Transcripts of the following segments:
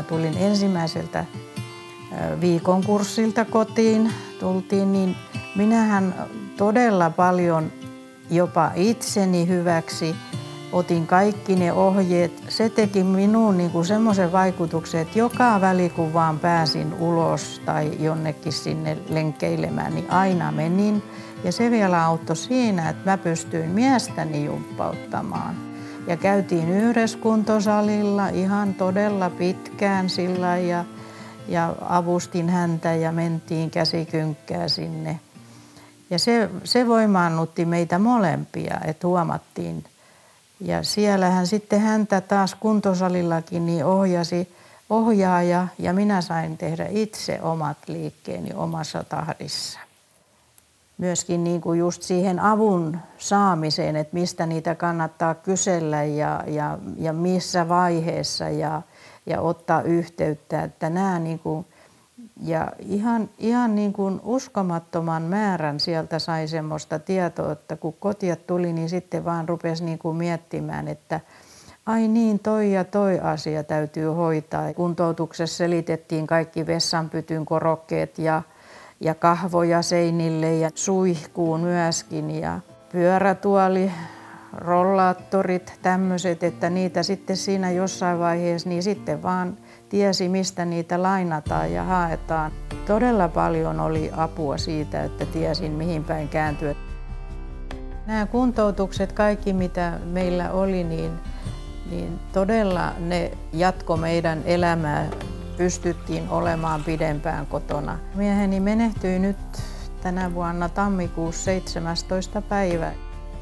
mä tulin ensimmäiseltä viikon kurssilta kotiin, niin minähän todella paljon jopa itseni hyväksi otin kaikki ne ohjeet. Se teki minuun niin semmoisen vaikutuksen, että joka väli kun vaan pääsin ulos tai jonnekin sinne lenkkeilemään, niin aina menin. Ja se vielä auttoi siinä, että mä pystyin miestäni jumppauttamaan. Ja käytiin yhdessä kuntosalilla ihan todella pitkään sillä ja avustin häntä ja mentiin käsikynkkää sinne. Ja se voimaannutti meitä molempia, että huomattiin. Ja siellähän sitten häntä taas kuntosalillakin niin ohjasi ohjaaja ja minä sain tehdä itse omat liikkeeni omassa tahdissa. Myöskin niin kuin just siihen avun saamiseen, että mistä niitä kannattaa kysellä ja missä vaiheessa ja ottaa yhteyttä. Että nämä niin kuin, ja ihan niin kuin uskomattoman määrän sieltä sai semmoista tietoa, että kun kotia tuli, niin sitten vaan rupesi niin kuin miettimään, että ai niin, toi ja toi asia täytyy hoitaa. Kuntoutuksessa selitettiin kaikki vessanpytyn korokkeet ja kahvoja seinille ja suihkuun myöskin ja pyörätuoli, rollaattorit, tämmöiset, että niitä sitten siinä jossain vaiheessa niin sitten vaan tiesi, mistä niitä lainataan ja haetaan. Todella paljon oli apua siitä, että tiesin mihin päin kääntyä. Nämä kuntoutukset, kaikki mitä meillä oli, niin todella ne jatko meidän elämää. Pystyttiin olemaan pidempään kotona. Mieheni menehtyi nyt tänä vuonna tammikuussa 17. päivä.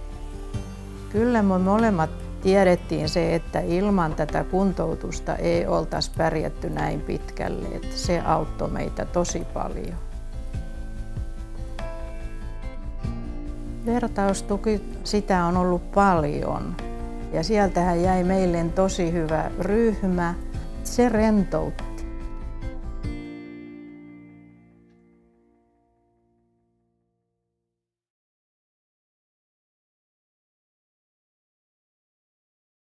Kyllä me molemmat tiedettiin se, että ilman tätä kuntoutusta ei oltaisi pärjätty näin pitkälle. Että se auttoi meitä tosi paljon. Vertaustuki, sitä on ollut paljon. Ja sieltähän jäi meille tosi hyvä ryhmä. Se rentoutti.